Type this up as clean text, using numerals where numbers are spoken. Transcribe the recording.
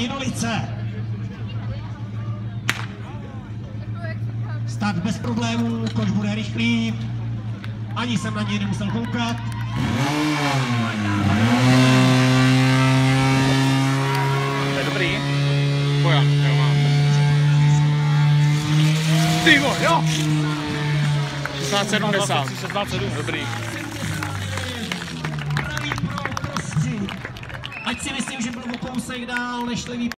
Jinolice. Start bez problémů, koč bude rychlý. Ani jsem na něj nemusel koukat. To je dobrý. Bojan, jo mám. Ty vole, jo! 1670. 1607, dobrý. Ať si myslím, že byl o kousek dál než levý.